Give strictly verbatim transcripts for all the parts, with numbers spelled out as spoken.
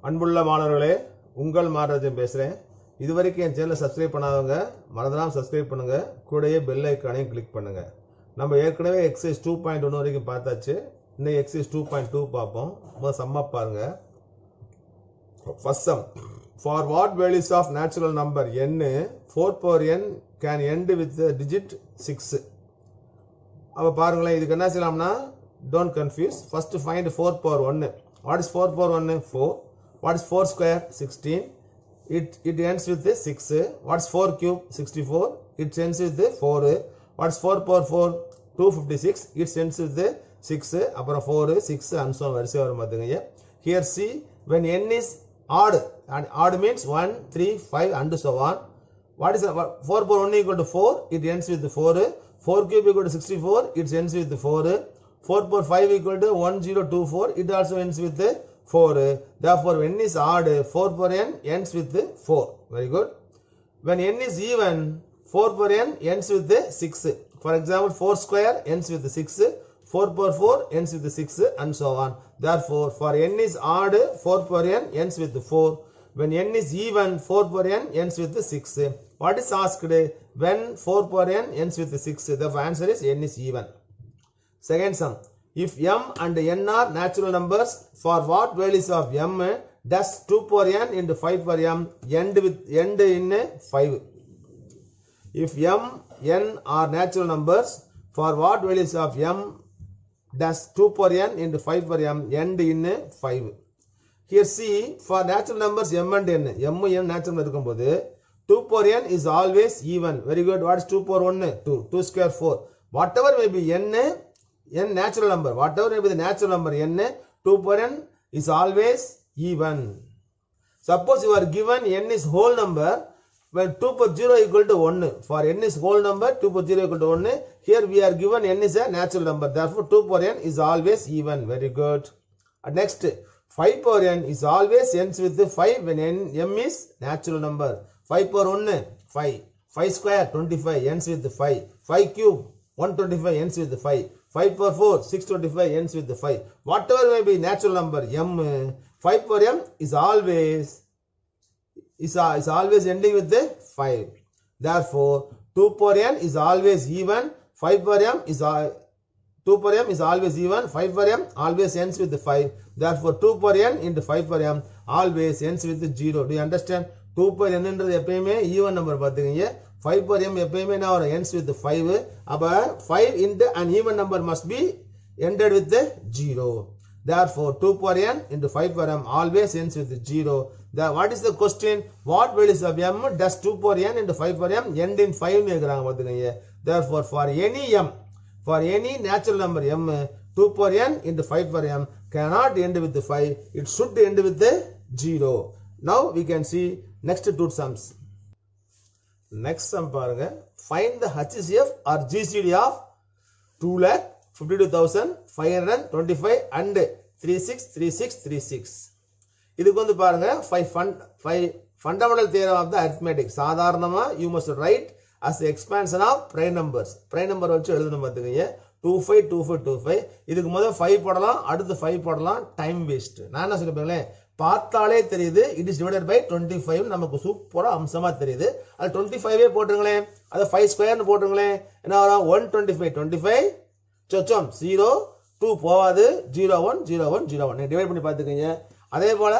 அன்புள்ள மாணவர்களே, உங்கள் மாரஜன் பேசுறேன். இதுவரைக்கும் என் சேனலை சப்ஸ்கிரைப் பண்ணாதவங்க மறந்துடாம சப்ஸ்கிரைப் பண்ணுங்க. கூடயே பெல் ஐகானையும் கிளிக் பண்ணுங்க. நம்ம ஏற்கனவே எக்ஸைஸ் டூ பாயிண்ட் ஒன் வரைக்கும் பார்த்தாச்சு. இன்னைக்கு எக்ஸைஸ் டூ பாயிண்ட் டூ பார்ப்போம். முதல் சம்மா பாருங்க. First sum. For what values of natural number n four power n can end with the digit six? அப்ப பாருங்களேன், இதுக்கு என்ன செய்யலாம்னா, don't confuse. First find four power one. What is four power one? four. What is four square? sixteen. It it ends with the six. What is four cube? sixty-four. It ends with the four. What is four power four? two hundred fifty-six. It ends with the six. அப்புறம் four, six and so on வரிசையா வரும் பாத்துங்க. Here see, when n is odd, and odd means one, three, five and so on. What is four power one equal to four? It ends with the four. four cube equal to sixty-four. It ends with the four. four power five equal to one thousand twenty-four. It also ends with the four. Therefore, when n is odd, four power n ends with the four. Very good. When n is even, four power n ends with the six. For example, four square ends with the six. four power four ends with the six and so on. Therefore, for n is odd, four power n ends with the four. When n is even, four power n ends with the six. What is asked? When four power n ends with the six. The answer is n is even. Second sum. If m and n are natural numbers, for what values of m does two power n into five power m end with end in five? If m, n are natural numbers, for what values of m does two power n into five power m end in five? Here see, for natural numbers m and n, m n natural number, two power n is always even. Very good. What is two power one? two. two square four. Whatever may be n, n natural number, whatever may be the natural number n, two power n is always even. Suppose you are given n is whole number, when two power zero equal to one. For n is whole number, two power zero equal to one. Here we are given n is a natural number. Therefore, two power n is always even. Very good. And next, five power n is always ends with the five when n, m is natural number. five power one, five. five square, twenty-five, ends with the five. five cube, one hundred twenty-five, ends with the five. five power four, six hundred twenty-five, ends with the five. Whatever may be natural number m, five power m is always is, is always ending with the five. Therefore, two power n is always even. five power m is two power m is always even. five power m always ends with the five. Therefore, two power n into five power m always ends with the zero. Do you understand? two power n என்றது எப்பவுமே even number பாத்துக்கங்க. five power m எப்பவுமே என்ன வரும்? ends with the five. அப்ப five into an even number must be ended with the zero. Therefore, two power n into five power m always ends with the zero. The, what is the question? What values of m does two power n into five power m end in five னு கேக்குறாங்க பாத்துக்கங்க. Therefore, for any m, for any natural number m, two power n into five power m cannot end with the five. It should end with the zero. Now we can see next two sums. Next sum பாருங்க. Find the H C F or G C D of two lakh fifty-two thousand five hundred twenty-five and thirty-six thirty-six thirty-six. இதுக்கு வந்து பாருங்க, five fund five fundamental theorem of the arithmetic. சாதாரணமா you must write as the expansion of prime numbers. prime number வச்சு எழுதணும் பாத்துக்கங்க. two five two five two five. இதுக்கு முதல்ல five போடலாம், அடுத்து five போடலாம். Time waste. நான் என்ன சொல்றேன், பார்த்தாலே தெரியுது it is divided by twenty-five. நமக்கு சூப்பரா அம்சமா தெரியுது. அது twenty-five ஏ போட்டுங்களே. அது five ஸ்கொயர் னு போட்டுங்களே. என்ன வரும்? one twenty-five twenty-five சொச்சம் zero two போவாது. zero one zero one zero one divide பண்ணி பாத்துக்கங்க. அதே போல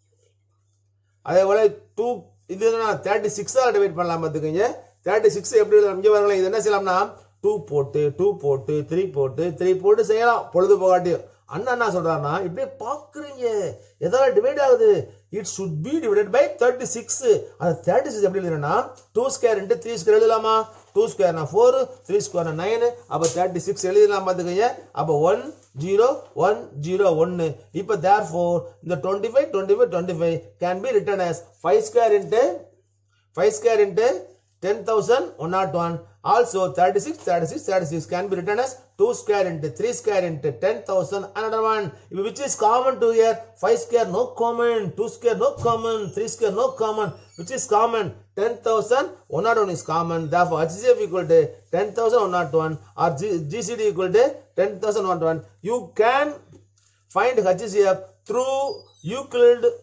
அதே போல two இது என்ன thirty-six ஆல டிவைட் பண்ணலாம் பாத்துக்கங்க. thirty-six எப்படி எழுதலாம்? இங்க பாருங்க, இது என்ன செய்யலாம்னா two போட்டு two போட்டு three போட்டு three போட்டு செய்யலாம். பொழுது போகாட்டி அண்ணா என்ன சொல்றாருன்னா, இப்படியே பாக்குறீங்க எதால டிவைட் ஆகுது, it should be divided by thirty-six. அந்த thirty-six எப்படி எழுதுறேன்னா two square into three square எழுதலாமா? two square na four, three square na nine. அப்ப thirty-six எழுதலாம் பாத்துக்கங்க. அப்ப one zero one zero one. இப்ப therefore the twenty-five twenty-five twenty-five can be written as five square into five square into ten thousand one hundred one. Also thirty-six thirty-six thirty-six can be written as two square into three square into ten thousand another one. Which is common to here? five square no common, two square no common, three square no common. Which is common? ten thousand one hundred one is common. Therefore, H C F equal to ten thousand one hundred one or G C D equal to ten thousand one hundred one. You can find H C F through Euclid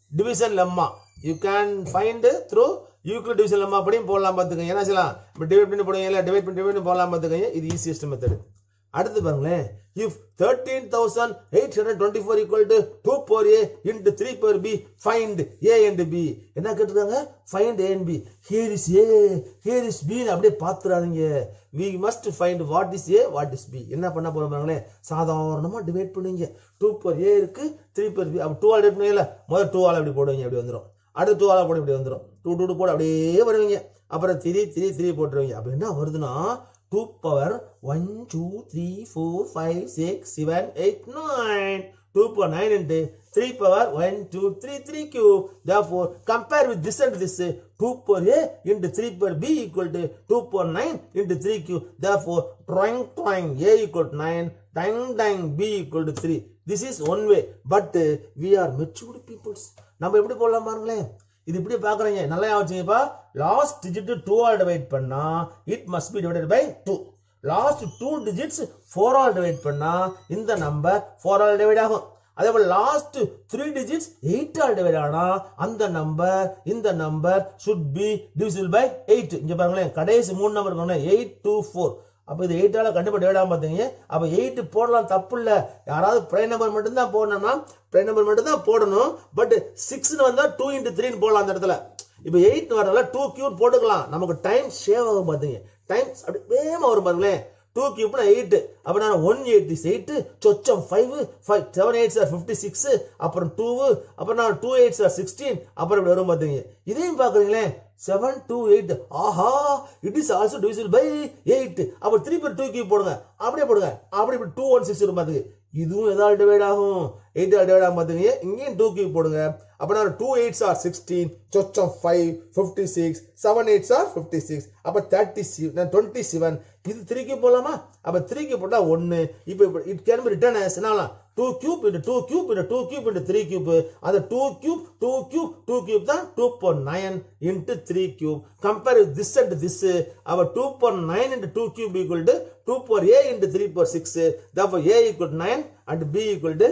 division lemma. You can find through Euclid division lemma படியும் போடலாம் பார்த்துக்கங்க. என்ன செய்யலாம்? இப்போ divide பண்ணி போடுவீங்கல, divide பண்ணி divide பண்ணி போடலாம் பார்த்துக்கங்க. இது ஈஸியஸ்ட் மெத்தட். அடுத்து பாருங்களேன், if thirteen thousand eight hundred twenty-four equal to two power a into three power b, find a and b. என்ன கேட்டிருக்காங்க? Find a and b. Here is a, here is b. அப்படியே பார்த்துறாதீங்க. We must find what is a, what is b. என்ன பண்ண போறோம் பாருங்களேன், சாதாரணமா divide பண்ணுவீங்க. two power a இருக்கு, three power b. அப்ப two ஆல் டிவைட் பண்ணீங்கல, முதல்ல two ஆல் அப்படி போடுவீங்க, அப்படி வந்துரும். அடுத்து two ஆல் போடு, இப்படி வந்துரும். two two போடு அப்படியே வருவீங்க. அப்புறம் three three three போட்டுருவீங்க. அப்ப என்ன வருதுன்னா two power one two three four five six seven eight nine. two power nine into three power one two three three cube. Therefore, compare with this and this. two power a into three power b equal to two power nine into three cube. Therefore, twang twang a equal to nine, dang dang b equal to three. This is one way. But uh, we are mature peoples. நம்ம எப்படி போடலாம் பாருங்களேன். இது இப்படி பார்க்குறீங்க, நல்லா யோசிச்சுங்கப்பா. Last digit two ஆல் டிவைட் பண்ணா it must be divided by two. Last two digits four ஆல் டிவைட் பண்ணா இந்த நம்பர் ஃபோர் ஆல் டிவைட் ஆகும். அதே போல லாஸ்ட் த்ரீ டிஜிட்ஸ் எயிட் ஆல் டிவைட் ஆனா அந்த நம்பர் இந்த நம்பர் should be divisible by eight. இங்க பாருங்களேன், கடைசி மூணு நம்பர் பாருங்களேன், எயிட் டூ ஃபோர். அப்ப இது எயிட் ஆல கண்டிப்பா டிவைட் ஆகும் பாத்தீங்க. அப்ப எயிட் போடலாம், தப்பு இல்ல. யாராவது பிரைம் நம்பர் மட்டும் தான் போடணும்னா பிரைம் நம்பர் மட்டும் தான் போடணும். பட் சிக்ஸ் வந்தா டூ இன்டு த்ரீ போடலாம் அந்த இடத்துல. இப்ப எயிட் வரனால டூ கியூப் போட்டுக்கலாம். நமக்கு டைம் சேவ் ஆகும் பாத்தீங்க. டைம் அப்படி வேகமா வரும் பாருங்களேன். டூ கியூப்னா எயிட், அப்ப நான் ஒன் எயிட்டி எயிட், சொச்சம் ஃபைவ், ஃபைவ் செவன் எயிட் சார் ஃபிஃப்டி சிக்ஸ், அப்புறம் டூ, அப்புறம் நான் டூ எயிட் சார் சிக்ஸ்டீன், அப்புறம் இப்படி வரும் பாத்தீங்க. இதையும் பாக்குறீங்களே, seven two eight. ஆஹா, it is also divisible by eight. அப்ப த்ரீ பர் டூ கியூப் போடுங்க, அப்படியே போடுங்க. அப்படி இப்படி டூ ஒன் சிக்ஸ் வரும் பாத்துக்கு. இதுவும் எதாவது டிவைட் ஆகும், எயிட் ஆல் டிவைட் ஆகும் பாத்துங்க. இங்கேயும் டூ கியூப் போடுங்க. அப்ப நான் டூ எயிட்ஸ் ஆர் சிக்ஸ்டீன், சொச்சம் five, fifty six, seven eights are fifty six, அப்ப தேர்ட்டி செவன், டுவெண்ட்டி செவன். இது த்ரீ கியூப் போடலாமா? அப்ப த்ரீ கியூப் போட்டா ஒன்னு. இப்ப it can be written as என்ன two cube into two cube into two cube into three cube. அந்த two cube two cube two cube தான் two power nine into three cube. Compare with this and this. Our two power nine into two cube equal to two power a into three power six. Therefore, a equal to nine and b equal to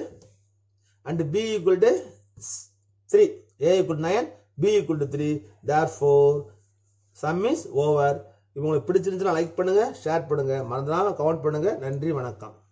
and b equal to three. A equal to nine, b equal to three. Therefore, sum is over. உங்களுக்கு பிடிச்சிருந்துச்சுன்னா like பண்ணுங்க, share பண்ணுங்க, மறந்துடாம comment பண்ணுங்க. நன்றி, வணக்கம்.